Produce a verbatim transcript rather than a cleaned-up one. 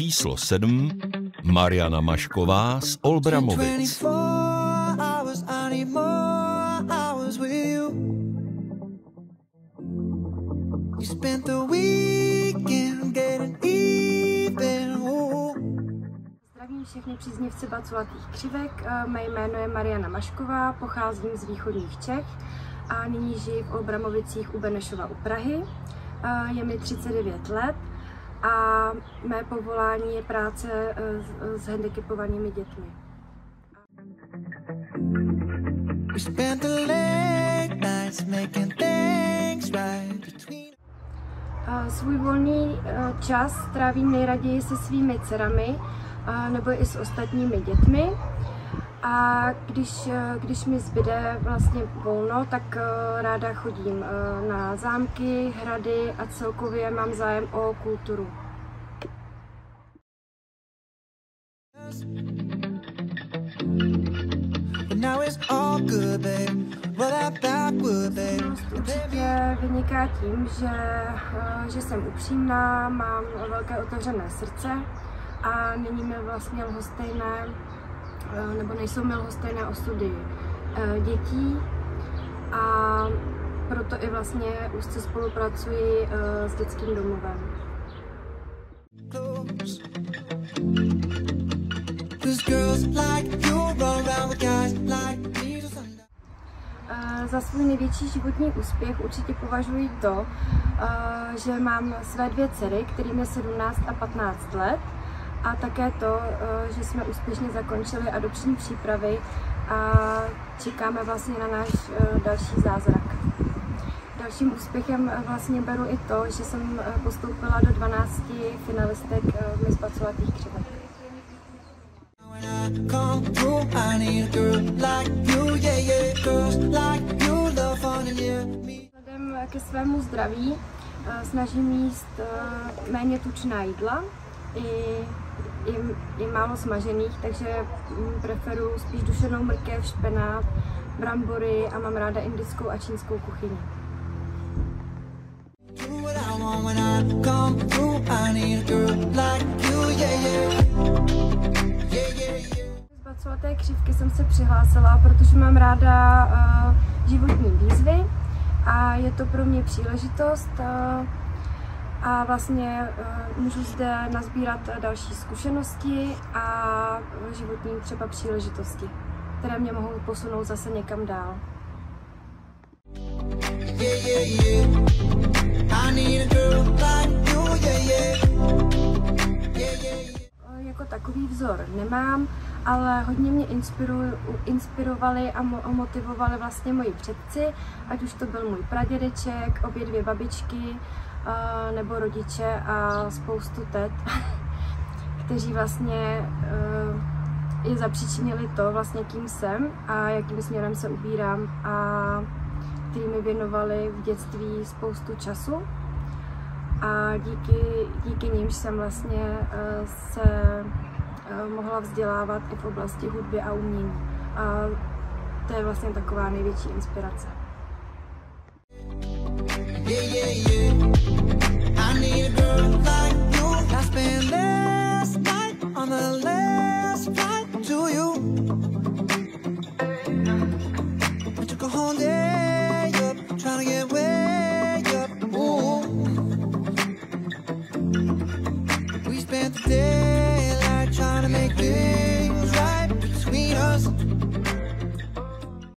Číslo sedm. Mariana Mašková z Olbramovic. Zdravím všechny příznivce baculatých křivek. Mé jméno je Mariana Mašková, pocházím z východních Čech a nyní žiji v Olbramovicích u Benešova u Prahy. Je mi třicet devět let a mé povolání je práce s handicapovanými dětmi. Svůj volný čas trávím nejraději se svými dcerami nebo i s ostatními dětmi. A když, když mi zbyde vlastně volno, tak ráda chodím na zámky, hrady a celkově mám zájem o kulturu. Určitě vyniká tím, že, že jsem upřímná, mám velké otevřené srdce a není mi vlastně lhostejné, nebo nejsou mi lhostejné osudy dětí a proto i vlastně úzce spolupracuji s dětským domovem. Za svůj největší životní úspěch určitě považuji to, že mám své dvě dcery, kterým je sedmnáct a patnáct let, a také to, že jsme úspěšně zakončili adopční přípravy a čekáme vlastně na náš další zázrak. Dalším úspěchem vlastně beru i to, že jsem postoupila do dvanácti finalistek Miss Baculatých křivek. Vzhledem ke svému zdraví snažím jíst méně tučná jídla i, i, i málo smažených, takže preferuji spíš dušenou mrkev, špenát, brambory a mám ráda indickou a čínskou kuchyni. Z baculaté křivky jsem se přihlásila, protože mám ráda uh, životní výzvy a je to pro mě příležitost uh, a vlastně uh, můžu zde nazbírat další zkušenosti a životní třeba příležitosti, které mě mohou posunout zase někam dál. Yeah, yeah, yeah. I need a girl like you, yeah, yeah. Yeah, yeah, yeah. Jako takový vzor nemám, ale hodně mě inspirovali a motivovali vlastně moji předci, ať už to byl můj pradědeček, obě dvě babičky, nebo rodiče a spoustu tet, kteří vlastně je zapříčinili to, vlastně kým jsem a jakým směrem se ubírám, a kteří mi věnovali v dětství spoustu času a díky, díky nimž jsem vlastně se mohla vzdělávat i v oblasti hudby a umění. A to je vlastně taková největší inspirace. Yeah, yeah, yeah.